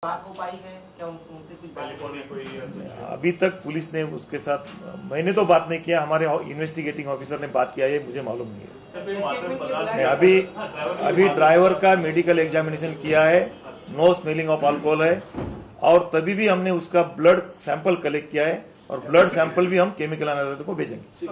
बात हो पाई है क्या? उनसे कुछ बात? अभी तक पुलिस ने उसके साथ, मैंने तो बात नहीं किया, हमारे इन्वेस्टिगेटिंग ऑफिसर ने बात किया है, मुझे मालूम नहीं है। अभी ड्राइवर का मेडिकल एग्जामिनेशन किया है, नो स्मेलिंग ऑफ अल्कोहल है, और तभी भी हमने उसका ब्लड सैंपल कलेक्ट किया है और ब्लड सैंपल भी हम केमिकल एनालिसिस को भेजेंगे।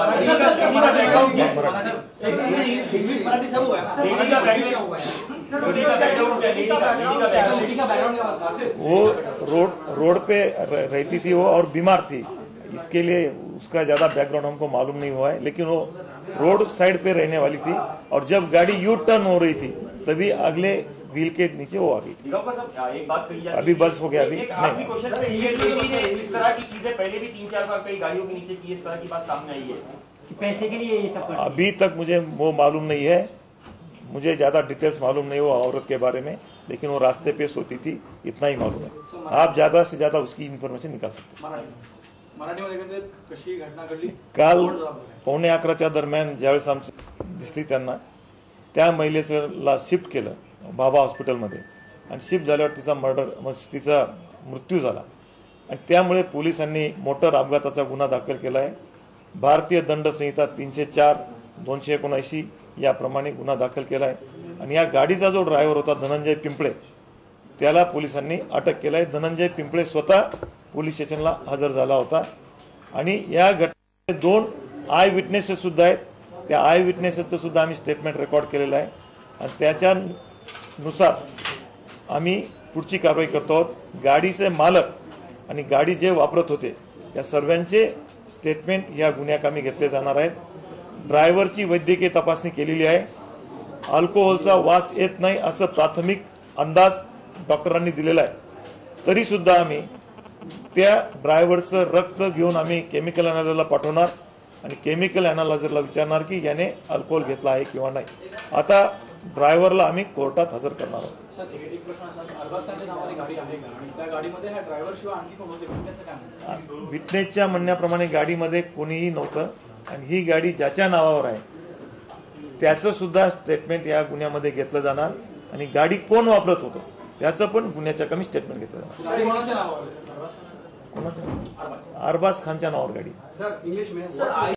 वो रोड पे रहती थी वो और बीमार थी, इसके लिए उसका ज्यादा बैकग्राउंड हमको मालूम नहीं हुआ है, लेकिन वो रोड साइड पे रहने वाली थी और जब गाड़ी यू टर्न हो रही थी तभी अगले व्हील के नीचे वो आ गई थी। एक बात कही अभी बस हो गया, अभी इस तरह की चीजें पहले भी 3-4 बार कई गाड़ियों के नीचे की, इस तरह की बात सामने आई है। पैसे के लिए ये सब अभी तक मुझे वो मालूम नहीं है, मुझे ज्यादा डिटेल्स मालूम नहीं हुआ औरत के बारे में, लेकिन वो रास्ते पे सोती थी, इतना ही मालूम है। आप ज्यादा से ज्यादा उसकी इन्फॉर्मेशन निकाल सकते हैं। काल 11:15 दरम्यान ज्यावेळेस आमची दिसली त्यांना, त्या महिलेला शिफ्ट केलं बाबा हॉस्पिटलमध्ये आणि शिफ्ट झाल्यावर तिचा मृत्यू झाला आणि त्यामुळे पोलिसांनी मोटर अपघाताचा गुन्हा दाखल केला आहे। भारतीय दंड संहिता 304, 279 याप्रमाणे गुन्हा दाखल केला आहे आणि या गाडीचा जो ड्रायव्हर होता धनंजय पिंपळे त्याला पोलिसांनी अटक केलं आहे। धनंजय पिंपळे स्वतः पोलीस स्टेशनला हजर झाला होता आणि या घटनेचे 2 आय विटनेसेस सुद्धा आहेत, त्या आय विटनेसेसचं सुद्धा आम्ही स्टेटमेंट रेकॉर्ड केलेलं आहे आणि त्याच्यानुसार आम्ही पुढची कारवाई करतो आहोत। गाडीचे मालक आणि गाडी जे वापरत होते त्या सर्वांचे स्टेटमेंट या गुन्ह्याकामी घेतले जाणार आहेत। ड्रायव्हरची वैद्यकीय तपासणी केलेली आहे, अल्कोहोलचा वास येत नाही असं प्राथमिक अंदाज डॉक्टरांनी दिलेला आहे, तरी सुद्धा आम्ही त्या ड्रायव्हरचं रक्त घेऊन आम्ही केमिकल अनालिसिसला पाठवणार आणि केमिकल अनालिसिसला विचारणार की याने अल्कोहोल घेतला आहे किंवा नाही। आता ड्रायव्हरला आम्ही कोर्टात हजर करणार आहोत। विटनेसच्या म्हणण्याप्रमाणे गाडीमध्ये कोणीही नव्हतं आणि ही गाडी ज्याच्या नावावर आहे त्याचं सुद्धा स्टेटमेंट या गुन्ह्यामध्ये घेतलं जाणार आणि गाडी कोण वापरत होतं त्याचं पण गुन्ह्याच्या कमी स्टेटमेंट घेतलं जाणार। कोणाच्या? अरबाज खानच्या नावावर गाडी।